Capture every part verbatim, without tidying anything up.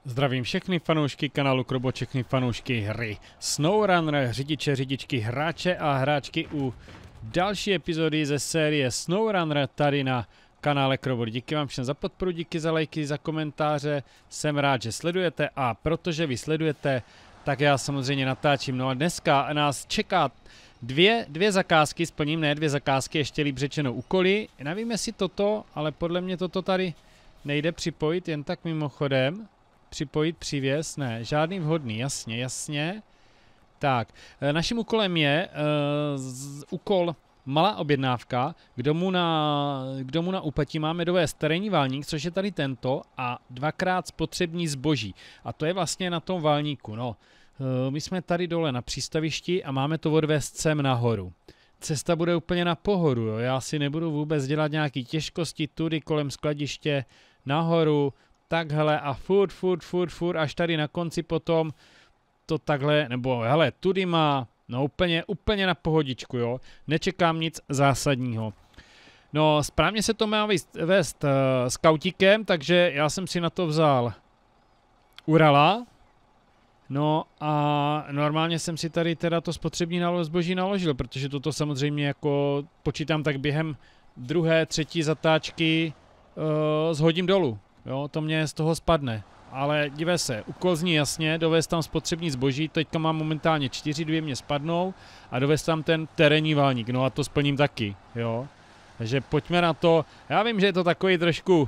Zdravím všechny fanoušky kanálu Krobo, všechny fanoušky hry SnowRunner, řidiče, řidičky, hráče a hráčky u další epizody ze série SnowRunner tady na kanále Krobo. Díky vám všem za podporu, díky za lajky, za komentáře, jsem rád, že sledujete a protože vy sledujete, tak já samozřejmě natáčím. No a dneska nás čeká dvě, dvě zakázky, splním, ne dvě zakázky, ještě líp řečeno úkoly. Nevím jestli toto, ale podle mě toto tady nejde připojit jen tak mimochodem. Připojit přívěs, ne, žádný vhodný, jasně, jasně. Tak, naším úkolem je uh, z, úkol malá objednávka, k domu na, k domu na úpatí máme dovést terénní válník, což je tady tento, a dvakrát spotřební zboží. A to je vlastně na tom válníku, no. Uh, my jsme tady dole na přístavišti a máme to odvést sem nahoru. Cesta bude úplně na pohodu, jo. Já si nebudu vůbec dělat nějaký těžkosti tudy kolem skladiště nahoru, takhle a furt, furt, furt, furt, až tady na konci potom to takhle, nebo hele, tudy má, no úplně, úplně na pohodičku, jo, nečekám nic zásadního. No, správně se to má vést, vést uh, s kautíkem, takže já jsem si na to vzal Urala, no a normálně jsem si tady teda to spotřební zboží naložil, protože toto samozřejmě jako počítám tak během druhé, třetí zatáčky uh, zhodím dolů. Jo, to mě z toho spadne. Ale dívej se, úkol zní jasně, dovést tam spotřební zboží, teďka mám momentálně čtyři, dvě mě spadnou a dovést tam ten terénní válník, no a to splním taky, jo. Takže pojďme na to, já vím, že je to takový trošku,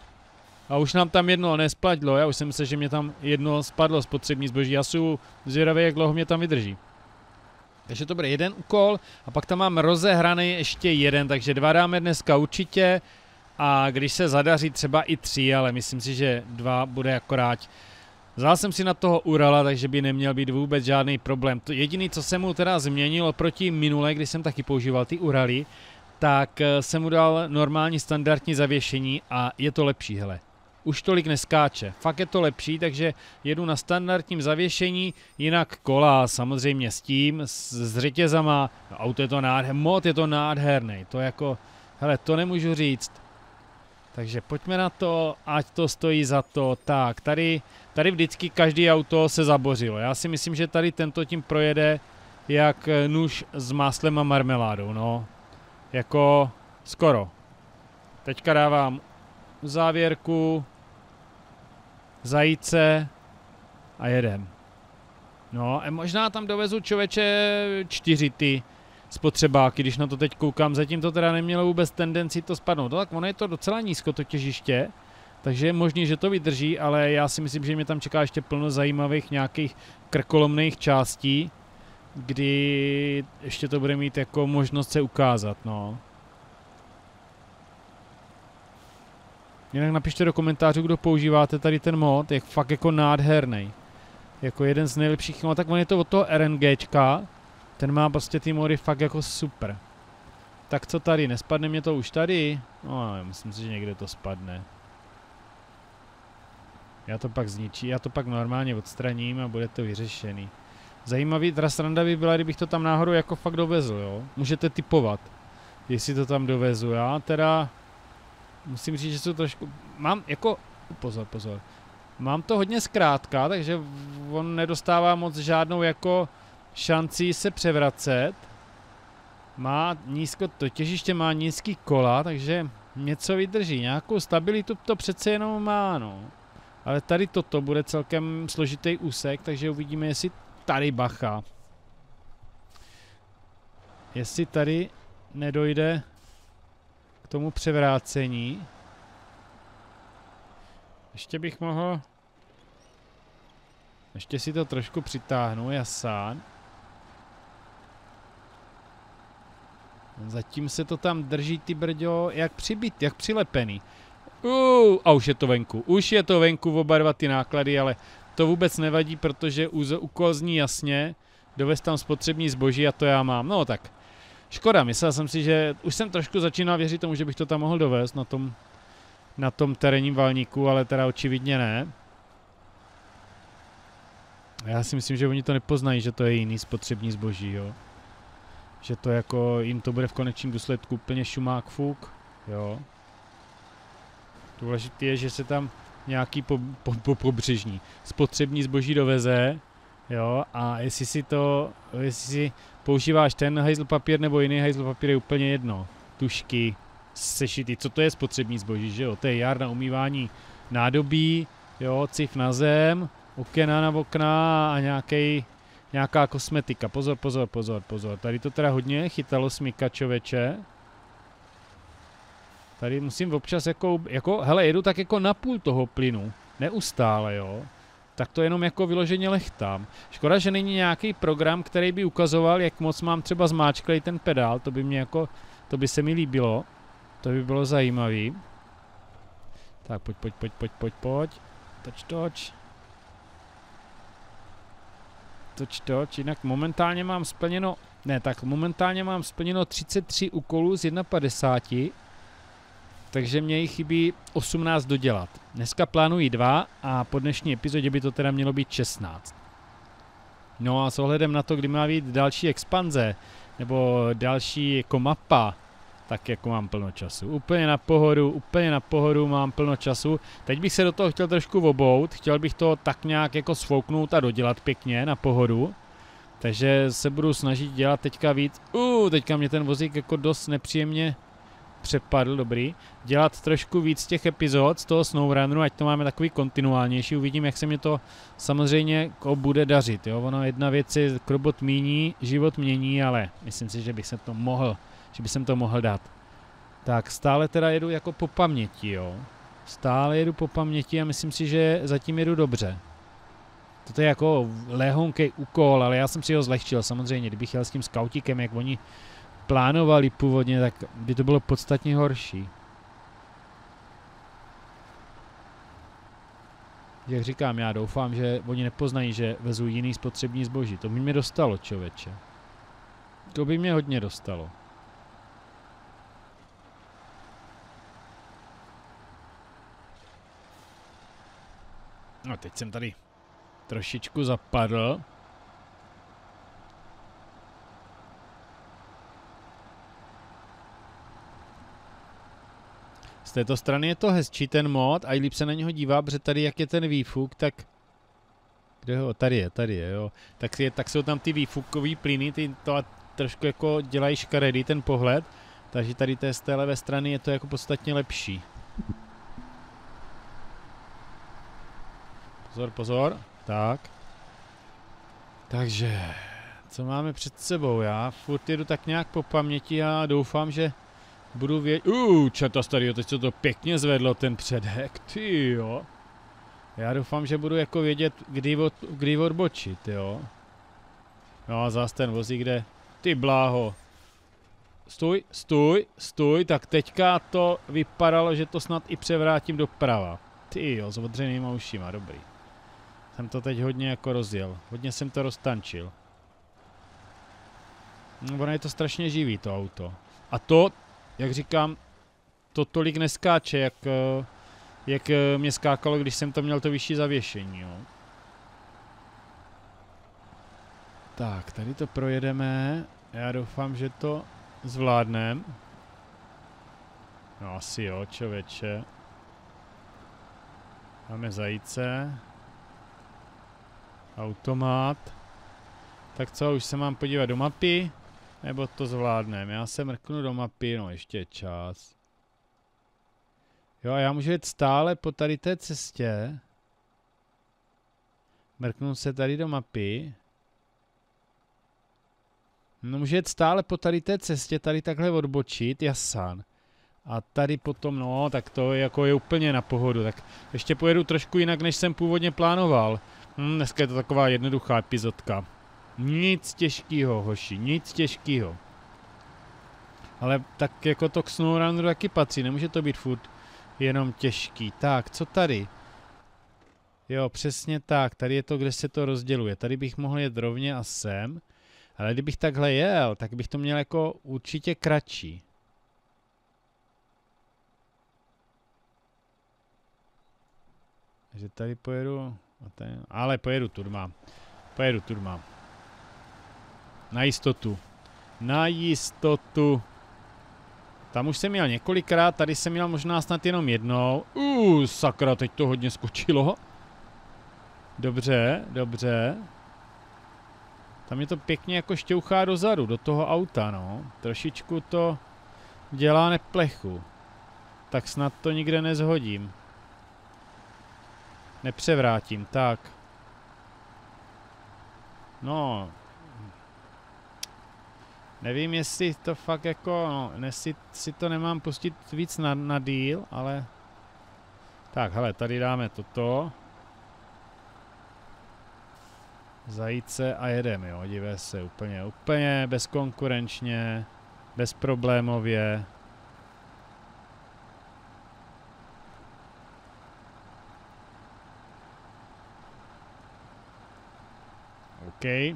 a už nám tam jedno nespadlo, já už jsem myslel, že mě tam jedno spadlo spotřební zboží, já jsem zvědavý, jak dlouho mě tam vydrží. Takže to bude jeden úkol a pak tam mám rozehraný ještě jeden, takže dva dáme dneska určitě. A když se zadaří třeba i tři, ale myslím si, že dva bude akorát. Vzal jsem si na toho Urala, takže by neměl být vůbec žádný problém. To jediné, co jsem mu teda změnil oproti minule, kdy jsem taky používal ty Uraly, tak jsem mu dal normální standardní zavěšení a je to lepší, hele. Už tolik neskáče. Fakt je to lepší, takže jedu na standardním zavěšení, jinak kola samozřejmě s tím, s, s řetězama, auto je to nádherný, mod je to nádherný, to jako, hele, to nemůžu říct. Takže pojďme na to, ať to stojí za to. Tak, tady, tady vždycky každý auto se zabořilo. Já si myslím, že tady tento tím projede jak nůž s máslem a marmeládou, no. Jako skoro. Teďka dávám závěrku, zajíce a jedem. No a možná tam dovezu člověče čtyři ty spotřebáky, když na to teď koukám, zatím to teda nemělo vůbec tendenci to spadnout. No tak ono je to docela nízko, to těžiště, takže je možný, že to vydrží, ale já si myslím, že mě tam čeká ještě plno zajímavých nějakých krkolomných částí, kdy ještě to bude mít jako možnost se ukázat, no. Jinak napište do komentářů, kdo používáte tady ten mod, je fakt jako nádherný. Jako jeden z nejlepších, no tak on je to od toho RNGčka. Ten má prostě ty mody fakt jako super. Tak co tady, nespadne mě to už tady? No, já myslím si, že někde to spadne. Já to pak zničí, já to pak normálně odstraním a bude to vyřešený. Zajímavý, teda sranda by byla, kdybych to tam náhodou jako fakt dovezl, jo? Můžete tipovat, jestli to tam dovezu. Já teda musím říct, že to trošku, mám jako, pozor, pozor. Mám to hodně zkrátka, takže on nedostává moc žádnou jako šancí se převracet. Má nízko, to těžiště má nízký kola, takže něco vydrží. Nějakou stabilitu to přece jenom má, no. Ale tady toto bude celkem složitý úsek, takže uvidíme, jestli tady bacha. Jestli tady nedojde k tomu převrácení. Ještě bych mohl... Ještě si to trošku přitáhnu, jasán. Zatím se to tam drží, ty brďo, jak přibít, jak přilepený. Uh, a už je to venku, už je to venku oba dva ty náklady, ale to vůbec nevadí, protože úkol zní jasně, dovez tam spotřební zboží a to já mám. No tak, škoda, myslel jsem si, že už jsem trošku začínal věřit tomu, že bych to tam mohl dovést na tom, na tom terénním válníku, ale teda očividně ne. Já si myslím, že oni to nepoznají, že to je jiný spotřební zboží, jo. Že to jako, jim to bude v konečném důsledku úplně šumák fuk, jo. Důležité je, že se tam nějaký po, po, po, pobřežní. Spotřební zboží doveze, jo, a jestli si to, jestli si používáš ten hajzl papír nebo jiný hajzl papír, je úplně jedno. Tušky, sešity, co to je spotřební zboží, že jo, to je jár na umývání nádobí, jo, cif na zem, okena na okna a nějaký, nějaká kosmetika. Pozor, pozor, pozor, pozor. Tady to teda hodně chytalo smyka, čověče. Tady musím občas jako, jako, hele, jedu tak jako na půl toho plynu. Neustále, jo. Tak to jenom jako vyloženě lechtám. Škoda, že není nějaký program, který by ukazoval, jak moc mám třeba zmáčklej ten pedál. To by mě jako, to by se mi líbilo. To by bylo zajímavý. Tak pojď, pojď, pojď, pojď, pojď, pojď. Toč, toč. Toč, toč. Jinak momentálně mám splněno, ne, tak momentálně mám splněno třicet tři úkolů z padesáti jedna. Takže mě jich chybí osmnáct dodělat. Dneska plánuji dva a po dnešní epizodě by to teda mělo být šestnáct. No a s ohledem na to, kdy má být další expanze, nebo další jako mapa, tak jako mám plno času. Úplně na pohodu, úplně na pohodu mám plno času. Teď bych se do toho chtěl trošku obout, chtěl bych to tak nějak jako sfouknout a dodělat pěkně na pohodu. Takže se budu snažit dělat teďka víc. Uh, teďka mě ten vozík jako dost nepříjemně přepadl, dobrý. Dělat trošku víc těch epizod z toho SnowRunneru, ať to máme takový kontinuálnější. Uvidím, jak se mi to samozřejmě jako bude dařit. Jo? Ono jedna věc je, krobot míní, život mění, ale myslím si, že bych se to mohl, že bych jsem to mohl dát. Tak stále teda jedu jako po paměti, jo. Stále jedu po paměti a myslím si, že zatím jedu dobře. Toto je jako lehonkej úkol, ale já jsem si ho zlehčil samozřejmě. Kdybych jel s tím skautíkem, jak oni plánovali původně, tak by to bylo podstatně horší. Jak říkám, já doufám, že oni nepoznají, že vezu jiný spotřební zboží. To by mě dostalo, člověče. To by mě hodně dostalo. No teď jsem tady trošičku zapadl. Z této strany je to hezčí ten mod a i líp se na něho dívá, protože tady jak je ten výfuk, tak... Kde ho? Tady je, tady je, jo. Tak, je, tak jsou tam ty výfukový plyny, ty to trošku jako dělají škaredý ten pohled, takže tady té z té levé strany je to jako podstatně lepší. Pozor, pozor. Tak. Takže, co máme před sebou? Já furt jedu tak nějak po paměti a doufám, že budu vědět... Uuu, četa starýho, teď se to pěkně zvedlo, ten předek, ty jo. Já doufám, že budu jako vědět, kdy, od, kdy odbočit, jo. No a zás ten vozík, kde... Ty bláho. Stůj, stůj, stůj, tak teďka to vypadalo, že to snad i převrátím doprava. Ty jo, s odřenýma ušima, dobrý. Jsem to teď hodně jako rozjel, hodně jsem to roztančil. No, ono je to strašně živý, to auto. A to, jak říkám, to tolik neskáče, jak, jak mě skákalo, když jsem to měl to vyšší zavěšení, jo. Tak, tady to projedeme. Já doufám, že to zvládnem. No asi jo, člověče. Máme zajíce. Automat. Tak co, už se mám podívat do mapy? Nebo to zvládneme? Já se mrknu do mapy, no ještě je čas. Jo, a já můžu jít stále po tady té cestě. Mrknu se tady do mapy. No, můžu jít stále po tady té cestě, tady takhle odbočit, jasán. A tady potom, no, tak to je, jako je úplně na pohodu. Tak ještě pojedu trošku jinak, než jsem původně plánoval. Hm, dneska je to taková jednoduchá epizodka. Nic těžkýho, hoši, nic těžkýho. Ale tak jako to k SnowRunneru taky patří, nemůže to být furt jenom těžký. Tak, co tady? Jo, přesně tak, tady je to, kde se to rozděluje. Tady bych mohl jet rovně a sem. Ale kdybych takhle jel, tak bych to měl jako určitě kratší. Takže tady pojedu, ale pojedu turma. Pojedu turma. Na jistotu. Na jistotu. Tam už jsem měl několikrát, tady jsem měl možná snad jenom jednou. Uh, sakra, teď to hodně skočilo. Dobře, dobře. Tam je to pěkně jako šťouchá dozadu, do toho auta, no. Trošičku to dělá neplechu. Tak snad to nikde nezhodím. Nepřevrátím, tak. No. Nevím, jestli to fakt jako, no, jestli si to nemám pustit víc na, na díl, ale... Tak, hele, tady dáme toto. Zajíce a jedeme, jo, dívej se, úplně, úplně bezkonkurenčně, bezproblémově. OK.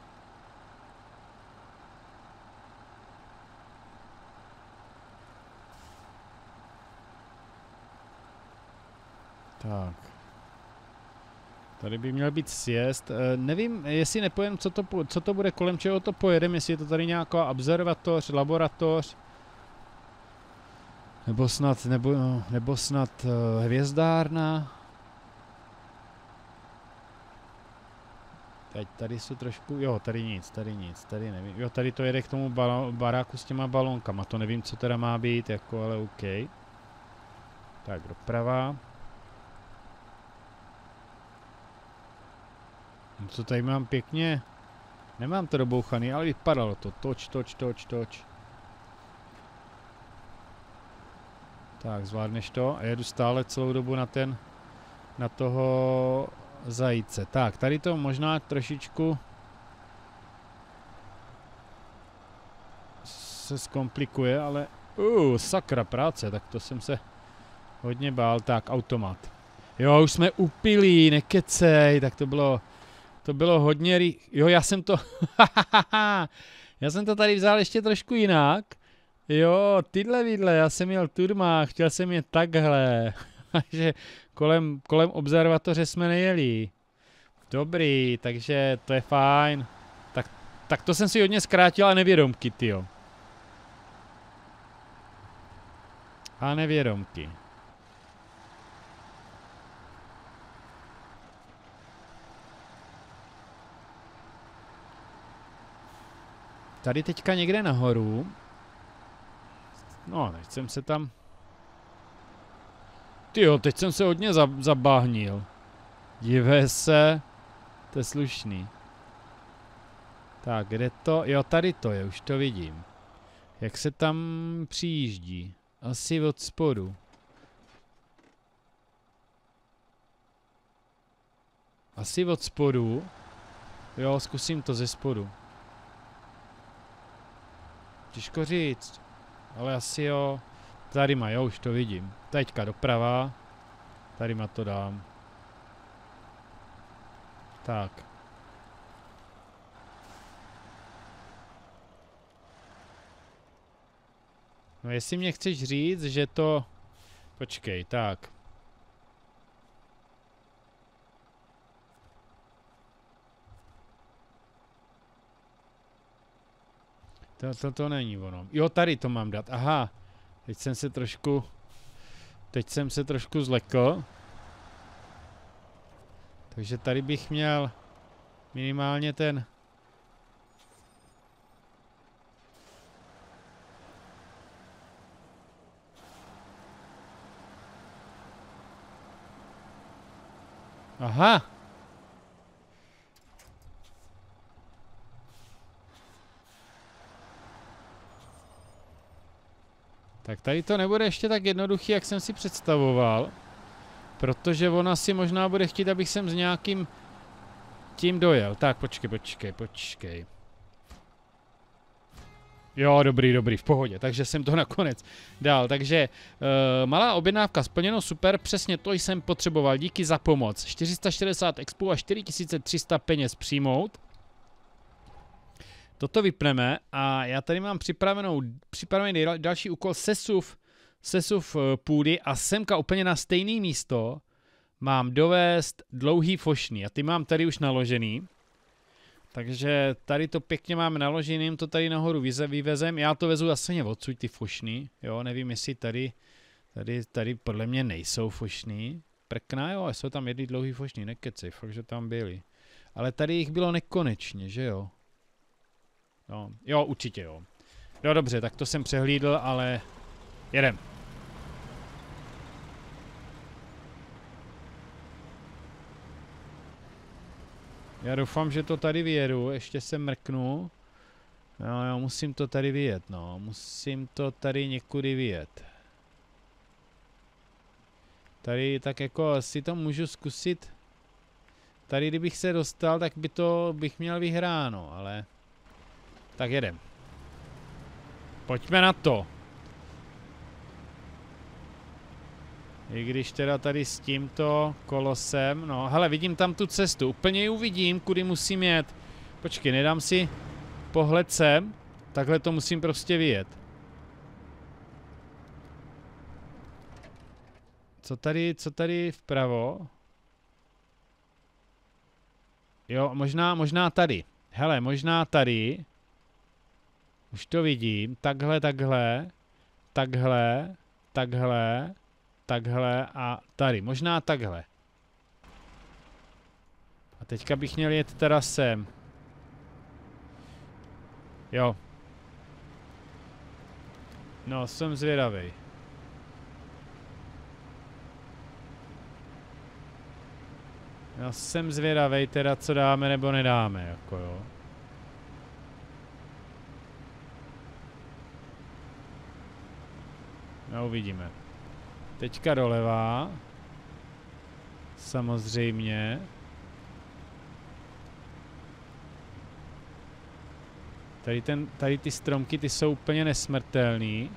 Tak. Tady by měl být sjezd. E, nevím, jestli nepojem, co to, co to bude, kolem čeho to pojedeme, jestli je to tady nějaká observatoř, laboratoř, nebo snad, nebo, nebo snad uh, hvězdárna. Teď tady jsou trošku, jo, tady nic, tady nic, tady nevím. Jo, tady to jede k tomu baráku s těma balónkama, to nevím, co teda má být, jako, ale OK. Tak, doprava. Co tady mám pěkně? Nemám to dobouchaný, ale vypadalo to. Toč, toč, toč, toč. Tak, zvládneš to? A jedu stále celou dobu na ten, na toho zajíce. Tak, tady to možná trošičku se zkomplikuje, ale uh, sakra práce, tak to jsem se hodně bál. Tak, automat. Jo, už jsme upilí, nekecej, tak to bylo... To bylo hodně ry... Jo, já jsem to... já jsem to tady vzal ještě trošku jinak. Jo, tyhle vidle, já jsem měl turma, chtěl jsem je takhle. Takže kolem, kolem observatoře jsme nejeli. Dobrý, takže to je fajn. Tak, tak to jsem si hodně zkrátil a nevědomky, tyjo. A nevědomky. Tady teďka někde nahoru. No, teď jsem se tam... Tyjo, teď jsem se hodně zabáhnil. Dívej se. To je slušný. Tak, kde to? Jo, tady to je, už to vidím. Jak se tam přijíždí? Asi od spodu. Asi od spodu. Jo, zkusím to ze spodu. Těžko říct, ale asi jo. Tady má, jo, už to vidím. Teďka doprava. Tady má to dám. Tak. No jestli mě chceš říct, že to... Počkej, tak. To, to, to není ono. Jo, tady to mám dát. Aha. Teď jsem se trošku... Teď jsem se trošku zlekl. Takže tady bych měl minimálně ten... Aha. Tak tady to nebude ještě tak jednoduchý, jak jsem si představoval. Protože ona si možná bude chtít, abych sem s nějakým tím dojel. Tak, počkej, počkej, počkej. Jo, dobrý, dobrý, v pohodě. Takže jsem to nakonec dal. Takže uh, malá objednávka splněno, super, přesně to jsem potřeboval. Díky za pomoc. čtyři sta šedesát expů a čtyři tisíce tři sta peněz přijmout. Toto vypneme a já tady mám připravenou, připravený další úkol sesuv, sesuv půdy a semka úplně na stejné místo mám dovést dlouhý fošný a ty mám tady už naložený. Takže tady to pěkně máme naložený, jim to tady nahoru vyvezem. Já to vezu asi odsud ty fošny, jo, nevím jestli tady, tady, tady podle mě nejsou fošny. Prkná, jo, jsou tam jedny dlouhý fošny, nekecej, fakt, že tam byly. Ale tady jich bylo nekonečně, že jo? No, jo, určitě jo. No dobře, tak to jsem přehlídl, ale jedem. Já doufám, že to tady vyjedu, ještě se mrknu. No, jo, musím to tady vyjet, no, musím to tady někudy vyjet. Tady tak jako asi to můžu zkusit. Tady kdybych se dostal, tak by to bych měl vyhráno, ale... Tak jedem. Pojďme na to. I když teda tady s tímto kolosem, no hele, vidím tam tu cestu, úplně ji uvidím, kudy musím jet. Počkej, nedám si pohled sem, takhle to musím prostě vyjet. Co tady, co tady vpravo? Jo, možná, možná tady. Hele, možná tady. Už to vidím, takhle, takhle, takhle, takhle, takhle a tady, možná takhle. A teďka bych měl jet teda sem. Jo. No, jsem zvědavej. Já jsem zvědavej teda, co dáme nebo nedáme, jako jo. No, uvidíme. Teďka doleva. Samozřejmě. Tady, ten, tady ty stromky, ty jsou úplně nesmrtelný.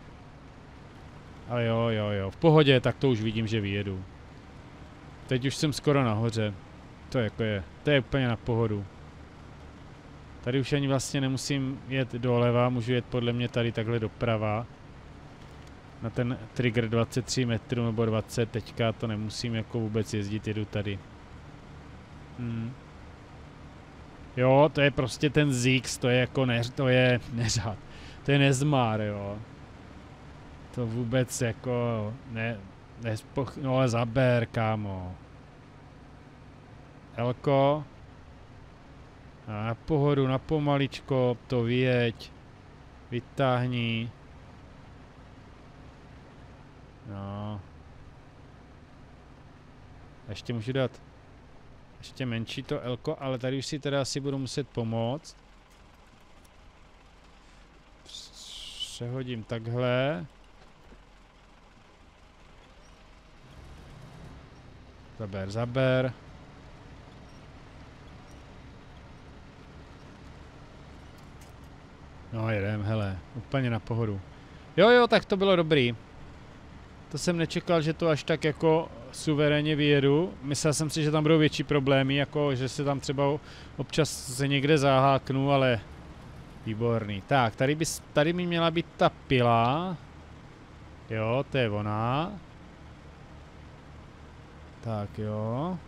Ale jo, jo, jo. V pohodě, tak to už vidím, že vyjedu. Teď už jsem skoro nahoře. To jako je. To je úplně na pohodu. Tady už ani vlastně nemusím jet doleva, můžu jet podle mě tady takhle doprava. Na ten trigger dvacet tři metrů nebo dvacet, teďka to nemusím jako vůbec jezdit, jedu tady. Hmm. Jo, to je prostě ten Zix, to je jako ne, to je neřád, to je nezmár, jo. To vůbec jako ne, nespoch, no ale zaber, kámo. Elko. A na pohodu, na pomaličko, to vyjeď. Vytáhni. No. Ještě můžu dát ještě menší to elko, ale tady už si teda asi budu muset pomoct. Přehodím takhle. Zaber, zaber. No jedem, hele, úplně na pohodu. Jo, jo, tak to bylo dobrý. To jsem nečekal, že to až tak jako suverénně vyjedu. Myslel jsem si, že tam budou větší problémy, jako že se tam třeba občas se někde zaháknu, ale výborný. Tak, tady by, tady by měla být ta pila. Jo, to je ona. Tak jo.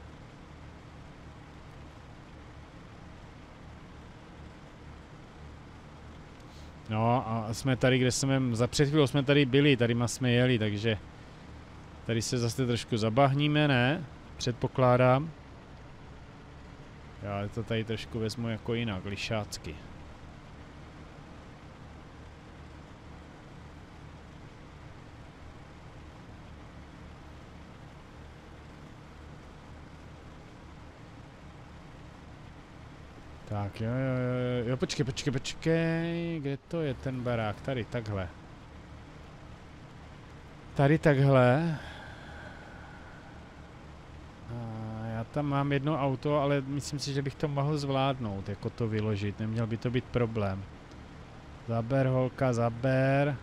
No a jsme tady, kde jsme, za před chvílou jsme tady byli, tady jsme jeli, takže tady se zase trošku zabahníme, ne? Předpokládám. Já to tady trošku vezmu jako jinak, lišácky. Tak jo, jo, jo, jo, počkej, počkej, počkej, kde to je ten barák? Tady, takhle. Tady takhle. A já tam mám jedno auto, ale myslím si, že bych to mohl zvládnout, jako to vyložit, neměl by to být problém. Zaber, holka, zaber.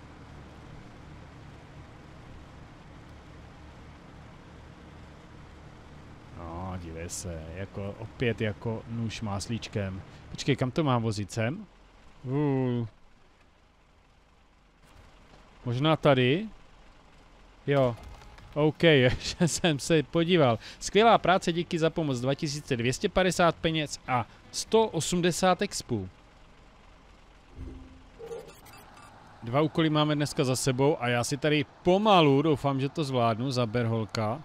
Dívej se, jako opět jako nůž máslíčkem. Počkej, kam to mám vozit sem? Uh. Možná tady? Jo. OK, ještě jsem se podíval. Skvělá práce, díky za pomoc. dva tisíce dvě stě padesát peněz a sto osmdesát expů. Dva úkoly máme dneska za sebou a já si tady pomalu, doufám, že to zvládnu, zaber holka.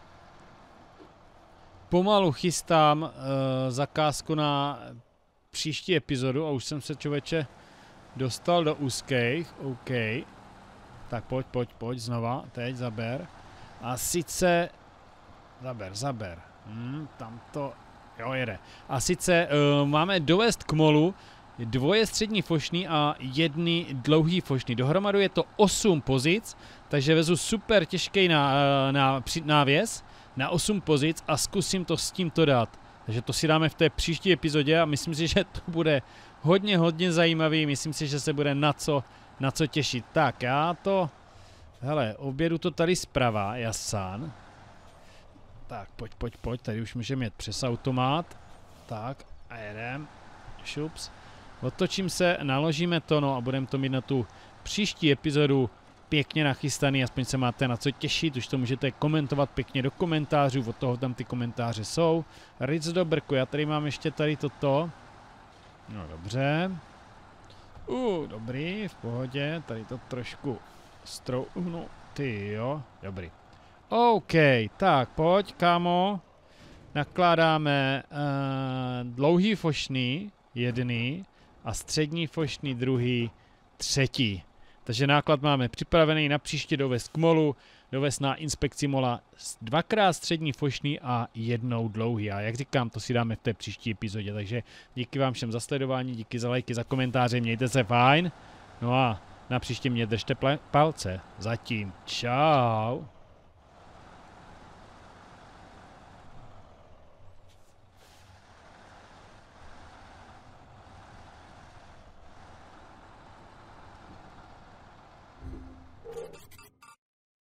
Pomalu chystám uh, zakázku na příští epizodu a už jsem se, člověče, dostal do úzkých. OK. Tak pojď, pojď, pojď znova, teď zaber. A sice, zaber, zaber, hmm, tam to, jo, jede. A sice uh, máme dovést k molu dvoje střední fošny a jedny dlouhý fošny. Dohromady je to osm pozic, takže vezu super těžký na, na, návěs na osm pozic a zkusím to s tímto dát. Takže to si dáme v té příští epizodě a myslím si, že to bude hodně, hodně zajímavý. Myslím si, že se bude na co, na co těšit. Tak, já to... Hele, objedu to tady zprava, jasán. Tak, pojď, pojď, pojď, tady už můžeme jet přes automat. Tak, a jedem. Šups. Otočím se, naložíme to, no a budeme to mít na tu příští epizodu pěkně nachystaný, aspoň se máte na co těšit, už to můžete komentovat pěkně do komentářů, od toho tam ty komentáře jsou. Ric do brku, já tady mám ještě tady toto. No dobře. Uh, dobrý, v pohodě, tady to trošku strouhnu, ty jo, dobrý. OK, tak pojď, kámo. Nakládáme uh, dlouhý fošný, jedný, a střední fošný, druhý, třetí. Takže náklad máme připravený na příště dovést k molu, dovést na inspekci mola dvakrát střední fošný a jednou dlouhý. A jak říkám, to si dáme v té příští epizodě. Takže díky vám všem za sledování, díky za lajky, za komentáře, mějte se fajn. No a na příště mě držte palce. Zatím čau.